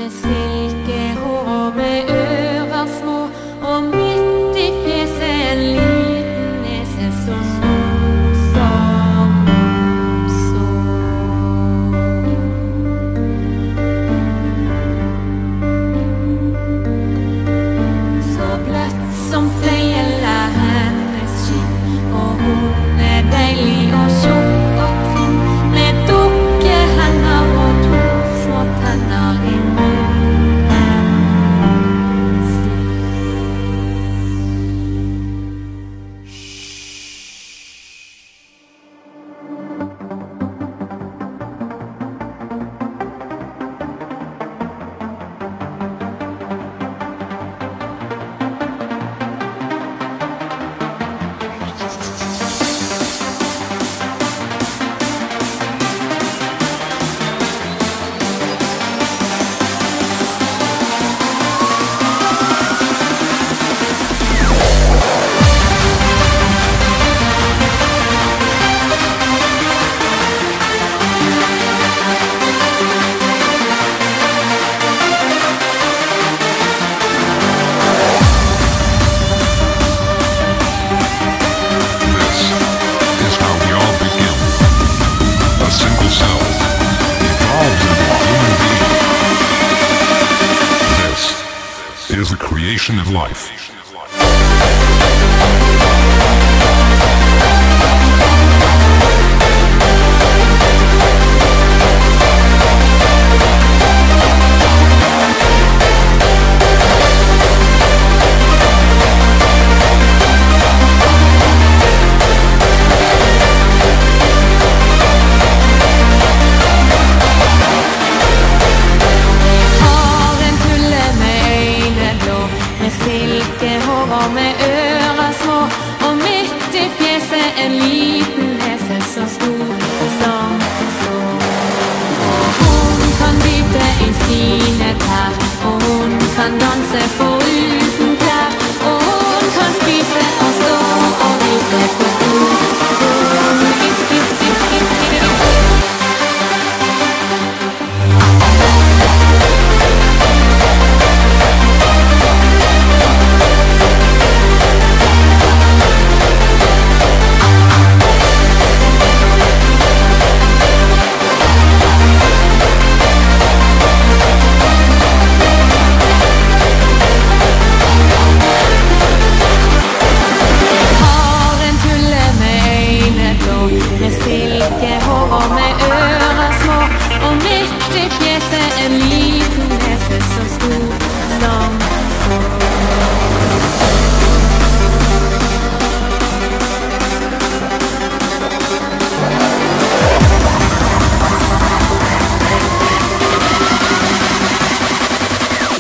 med silkehår og med ører små, og midt i fjeset en liten nese så morsom så. Så bløtt som fløyel er hennes skinn, og hun er deilig og tjukk og trinn, med dukkehender og to små tenner i munnen sin. Is the creation of life. Silkehår og med ører små, og midt i fjeset en liten nese så stor som så. Og hun kan bite i sine tær, og hun kan danse for